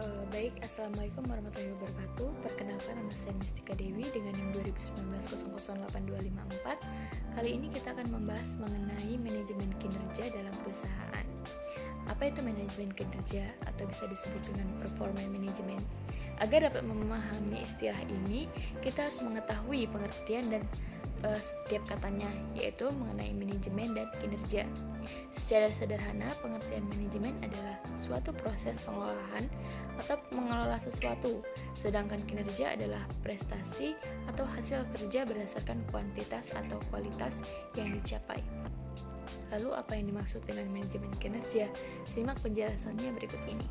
Baik, Assalamualaikum warahmatullahi wabarakatuh. Perkenalkan, nama saya Mistika Dewi dengan NIM 2019 008254. Kali ini kita akan membahas mengenai manajemen kinerja dalam perusahaan. Apa itu manajemen kinerja atau bisa disebut dengan performance management? Agar dapat memahami istilah ini, kita harus mengetahui pengertian dan setiap katanya, yaitu mengenai manajemen dan kinerja. Secara sederhana, pengertian manajemen adalah suatu proses pengelolaan atau mengelola sesuatu, sedangkan kinerja adalah prestasi atau hasil kerja berdasarkan kuantitas atau kualitas yang dicapai. Lalu apa yang dimaksud dengan manajemen kinerja? Simak penjelasannya berikut ini.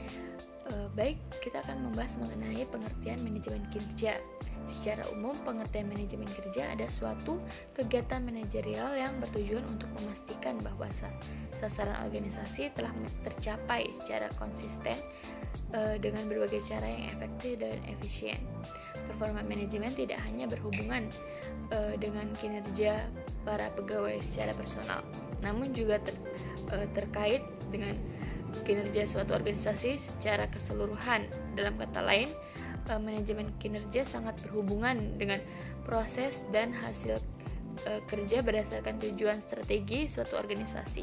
Baik, kita akan membahas mengenai pengertian manajemen kinerja. Secara umum, pengertian manajemen kerja ada suatu kegiatan manajerial yang bertujuan untuk memastikan bahwa sasaran organisasi telah tercapai secara konsisten dengan berbagai cara yang efektif dan efisien. Performa manajemen tidak hanya berhubungan dengan kinerja para pegawai secara personal, namun juga terkait dengan kinerja suatu organisasi secara keseluruhan. Dalam kata lain, manajemen kinerja sangat berhubungan dengan proses dan hasil kerja berdasarkan tujuan strategi suatu organisasi,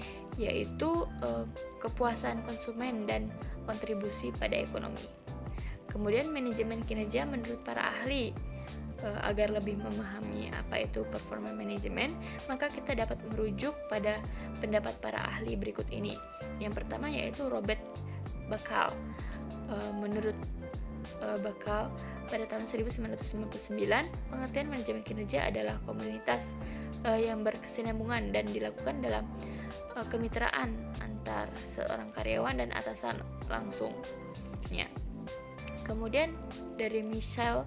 yaitu kepuasan konsumen dan kontribusi pada ekonomi. Kemudian manajemen kinerja menurut para ahli, agar lebih memahami apa itu performance management, maka kita dapat merujuk pada pendapat para ahli berikut ini. Yang pertama yaitu Robert Bakal. Menurut Bakal, pada tahun 1999, pengertian manajemen kinerja adalah komunitas yang berkesinambungan dan dilakukan dalam kemitraan antar seorang karyawan dan atasan langsungnya. Kemudian dari Michel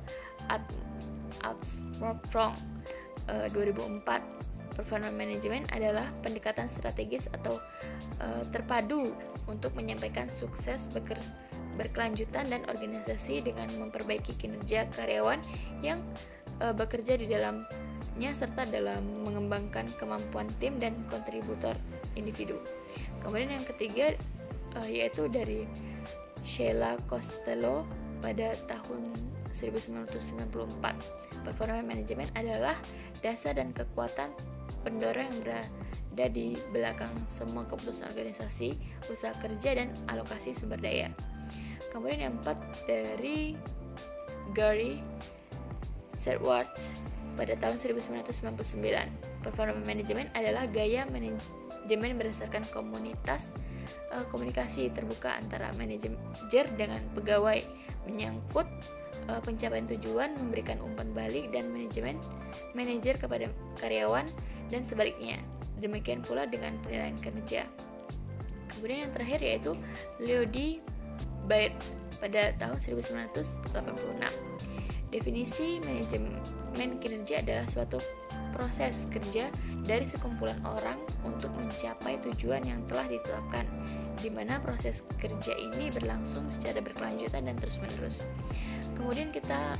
Armstrong 2004, performance management adalah pendekatan strategis atau terpadu untuk menyampaikan sukses berkelanjutan dan organisasi dengan memperbaiki kinerja karyawan yang bekerja di dalamnya serta dalam mengembangkan kemampuan tim dan kontributor individu. Kemudian yang ketiga yaitu dari Sheila Costello pada tahun 1994. Performance management adalah dasar dan kekuatan pendorong yang berada di belakang semua keputusan organisasi, usaha kerja, dan alokasi sumber daya. Kemudian yang keempat dari Gary Schwartz pada tahun 1999. Performance management adalah gaya manajemen berdasarkan komunikasi terbuka antara manajer dengan pegawai, menyangkut pencapaian tujuan, memberikan umpan balik dan manajer kepada karyawan dan sebaliknya. Demikian pula dengan penilaian kinerja. Kemudian yang terakhir yaitu Leody Baird pada tahun 1986. Definisi manajemen kinerja adalah suatu proses kerja dari sekumpulan orang untuk mencapai tujuan yang telah ditetapkan, di mana proses kerja ini berlangsung secara berkelanjutan dan terus-menerus. Kemudian kita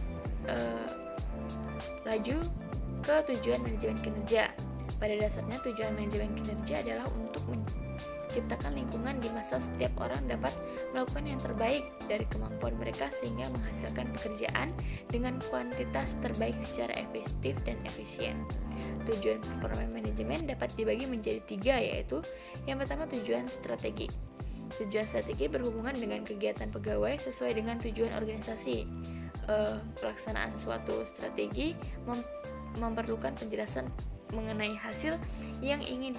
laju ke tujuan manajemen kinerja. Pada dasarnya, tujuan manajemen kinerja adalah untuk menciptakan lingkungan di masa setiap orang dapat melakukan yang terbaik dari kemampuan mereka sehingga menghasilkan pekerjaan dengan kuantitas terbaik secara efektif dan efisien. Tujuan performance management dapat dibagi menjadi 3, yaitu yang pertama tujuan strategi. Tujuan strategi berhubungan dengan kegiatan pegawai sesuai dengan tujuan organisasi. Pelaksanaan suatu strategi memerlukan penjelasan mengenai hasil yang ingin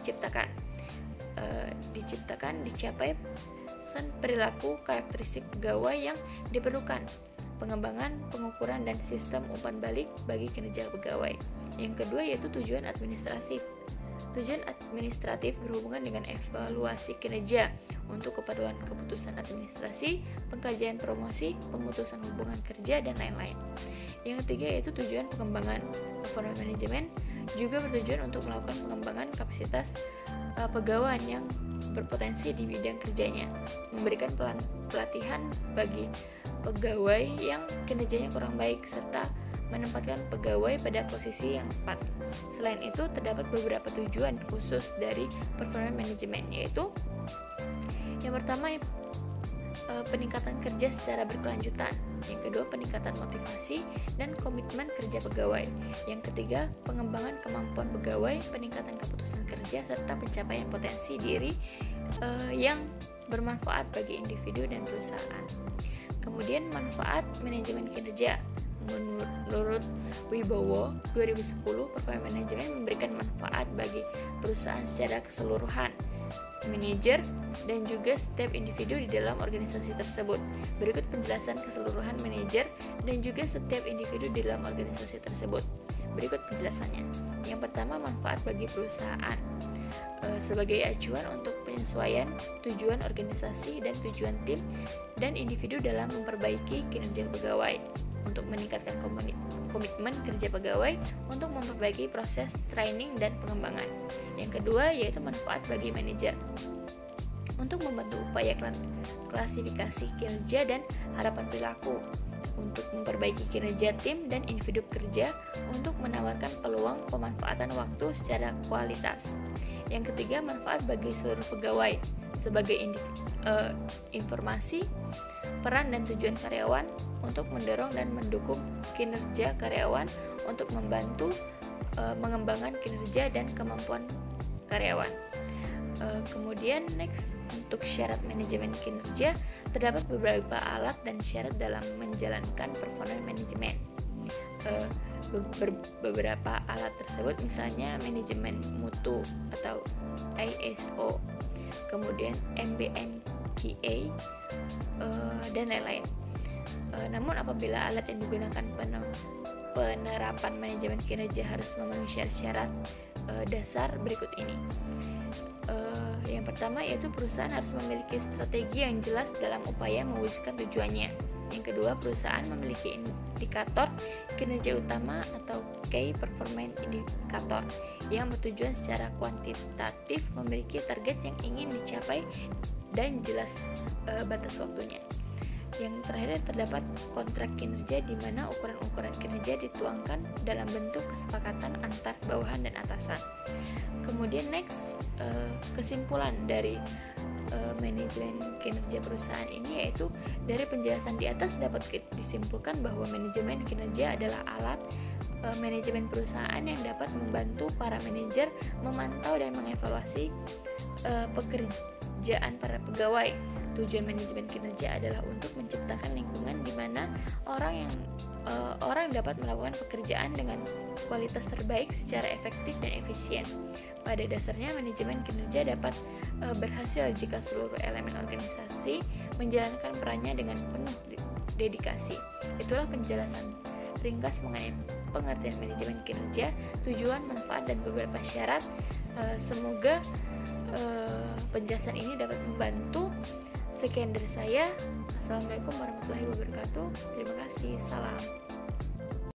dicapai, perilaku, karakteristik pegawai yang diperlukan, pengembangan, pengukuran, dan sistem umpan balik bagi kinerja pegawai. Yang kedua yaitu tujuan administratif. Tujuan administratif berhubungan dengan evaluasi kinerja untuk keperluan keputusan administrasi, pengkajian promosi, pemutusan hubungan kerja, dan lain-lain. Yang ketiga yaitu tujuan pengembangan. Performance management juga bertujuan untuk melakukan pengembangan kapasitas pegawai yang berpotensi di bidang kerjanya, memberikan pelatihan bagi pegawai yang kinerjanya kurang baik, serta menempatkan pegawai pada posisi yang tepat. Selain itu, terdapat beberapa tujuan khusus dari performance management, yaitu yang pertama peningkatan kerja secara berkelanjutan. Yang kedua, peningkatan motivasi dan komitmen kerja pegawai. Yang ketiga, pengembangan kemampuan pegawai, peningkatan keputusan kerja, serta pencapaian potensi diri yang bermanfaat bagi individu dan perusahaan. Kemudian, manfaat manajemen kinerja. Menurut Wibowo 2010, performa manajemen memberikan manfaat bagi perusahaan secara keseluruhan, manajer, dan juga setiap individu di dalam organisasi tersebut. Berikut penjelasan keseluruhan manajer dan juga setiap individu di dalam organisasi tersebut. Berikut penjelasannya. Yang pertama, manfaat bagi perusahaan sebagai acuan untuk penyesuaian tujuan organisasi dan tujuan tim dan individu dalam memperbaiki kinerja pegawai, untuk meningkatkan komitmen kerja pegawai, untuk memperbaiki proses training dan pengembangan. Yang kedua, yaitu manfaat bagi manajer untuk membantu upaya klasifikasi kinerja dan harapan perilaku, untuk memperbaiki kinerja tim dan individu kerja, untuk menawarkan peluang pemanfaatan waktu secara kualitas. Yang ketiga, manfaat bagi seluruh pegawai sebagai informasi, peran dan tujuan karyawan, untuk mendorong dan mendukung kinerja karyawan, untuk membantu mengembangkan kinerja dan kemampuan karyawan. Kemudian next, untuk syarat manajemen kinerja, terdapat beberapa alat dan syarat dalam menjalankan performa manajemen. Beberapa alat tersebut misalnya manajemen mutu atau ISO, kemudian MBNQA, dan lain-lain. Namun apabila alat yang digunakan penerapan manajemen kinerja harus memenuhi syarat-syarat dasar berikut ini. Yang pertama, yaitu perusahaan harus memiliki strategi yang jelas dalam upaya mewujudkan tujuannya. Yang kedua, perusahaan memiliki indikator kinerja utama atau Key Performance Indicator yang bertujuan secara kuantitatif, memiliki target yang ingin dicapai dan jelas batas waktunya. Yang terakhir, terdapat kontrak kinerja di mana ukuran-ukuran kinerja dituangkan dalam bentuk kesepakatan antar bawahan dan atasan. Kemudian next, kesimpulan dari manajemen kinerja perusahaan ini, yaitu dari penjelasan di atas dapat disimpulkan bahwa manajemen kinerja adalah alat manajemen perusahaan yang dapat membantu para manajer memantau dan mengevaluasi pekerjaan para pegawai. Tujuan manajemen kinerja adalah untuk menciptakan lingkungan di mana orang dapat melakukan pekerjaan dengan kualitas terbaik secara efektif dan efisien. Pada dasarnya, manajemen kinerja dapat berhasil jika seluruh elemen organisasi menjalankan perannya dengan penuh dedikasi. Itulah penjelasan ringkas mengenai pengertian manajemen kinerja, tujuan, manfaat, dan beberapa syarat. Semoga penjelasan ini dapat membantu. Sekian dari saya. Assalamualaikum warahmatullahi wabarakatuh. Terima kasih. Salam.